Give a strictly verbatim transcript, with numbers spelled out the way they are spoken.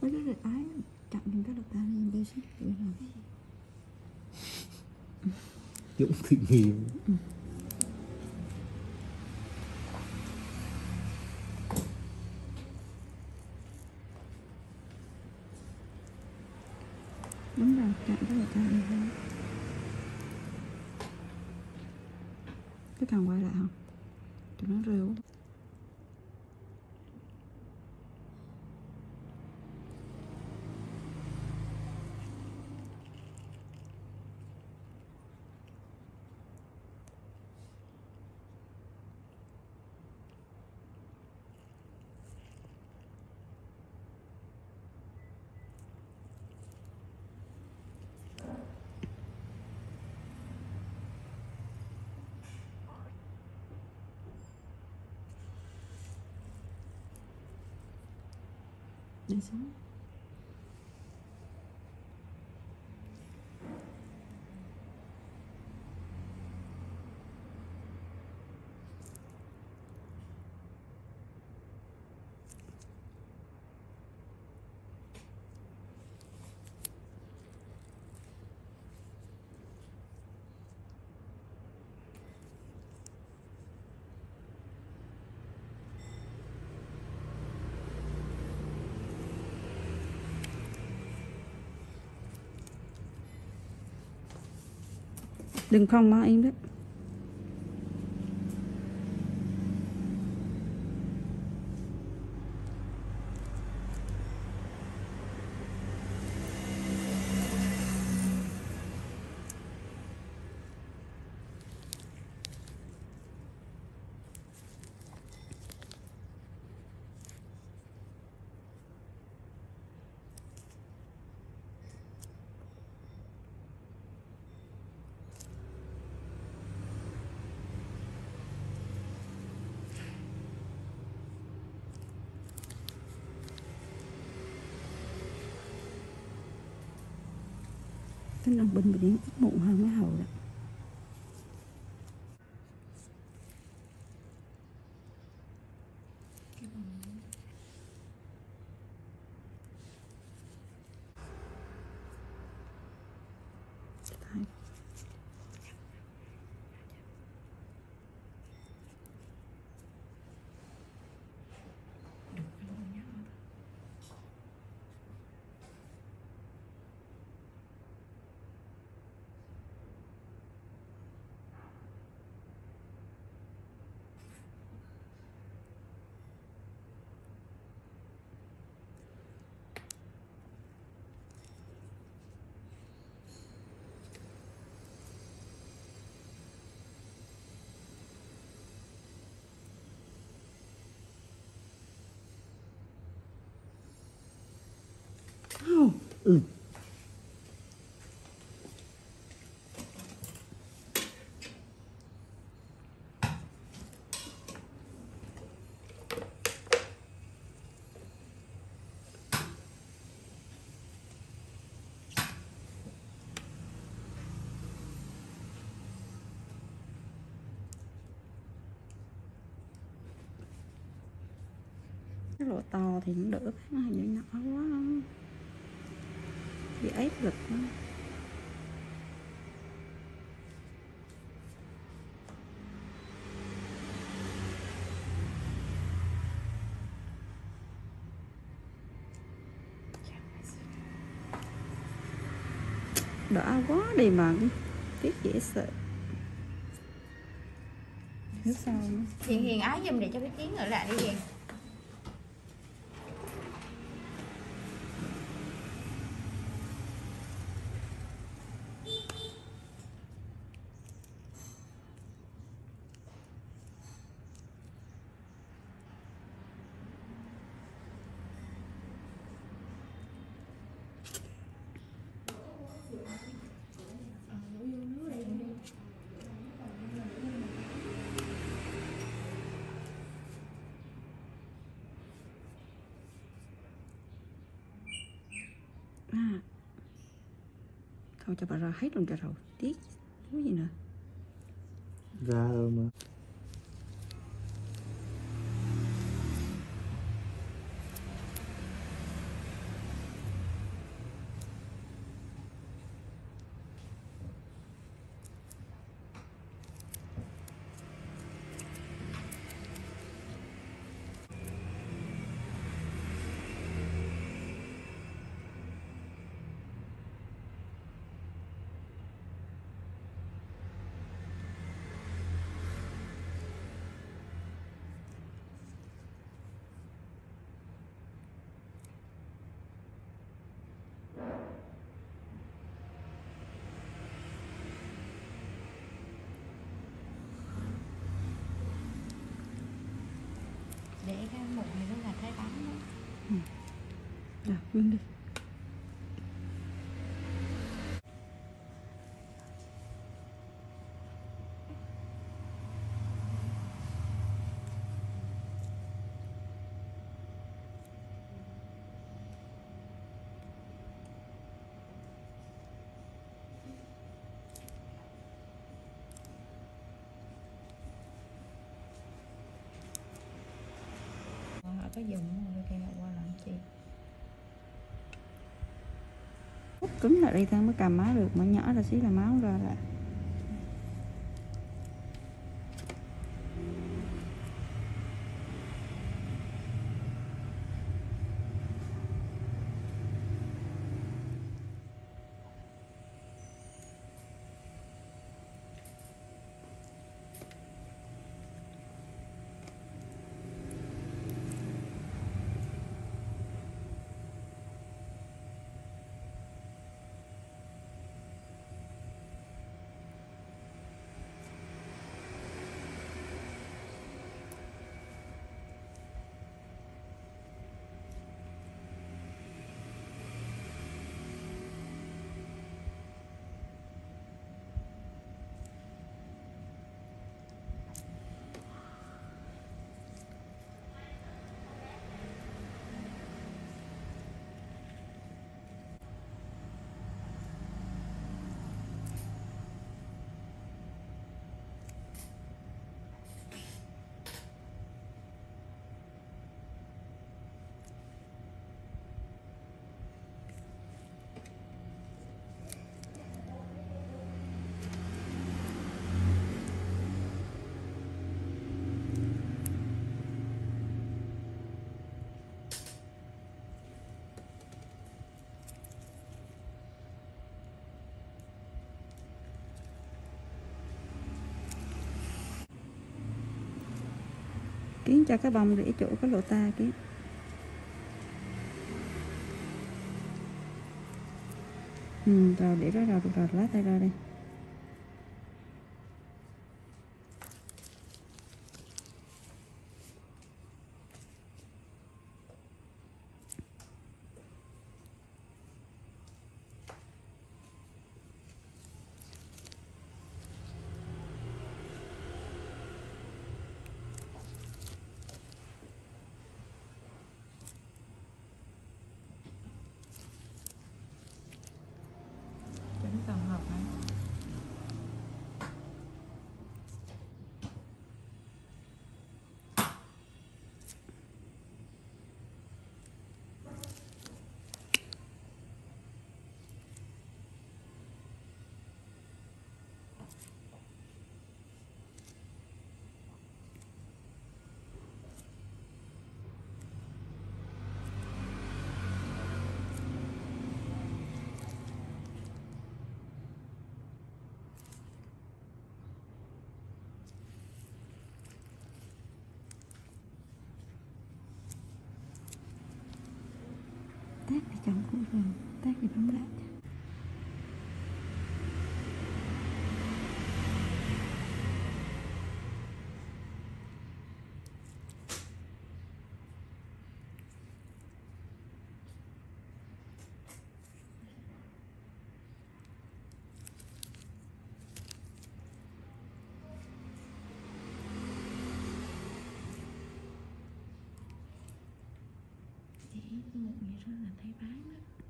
Với đó rồi ái chặn những cái đợt ta lên bê xích rồi làm Dũng thử nghiệm. ừ. Đúng rồi, chặn cái đợt ta lên thôi. Cái cần quay lại không? Tụi nó rêu. Đi xuống. Đừng không mà em đấy. Cái lòng bình bị ít mụn hơn cái hầu đó. Đấy. Oh. Ừ. Cái lỗ to thì cũng đỡ, nó nhỏ nhỏ quá bị ép lực quá. Đỡ quá đi mà tiếc dễ sợ. Nước sau nữa. Hiền Hiền ái giùm để cho cái Chiến ở lại đi Hiền. À. Thôi cho bà ra hết luôn cho rồi. Tiếc. Cái gì nữa. Ra rồi mà. để cái mụn này nó là thấy bóng đó. Rồi, quên đi. Họ có dùng rồi thì họ qua làm chi? Hút cứng lại đây thằng mới cầm máu được, mà nhỏ ra xí là máu ra là. Kiến cho cái bông để chỗ cái lỗ tai Kiến. Ừ, rồi để đó rồi, được rồi, lá tay ra đây. Chỉnh tổng hợp hả? Tát đi chồng của rồi, tát đi bấm lại. Để mụn này rất là thấy bám á.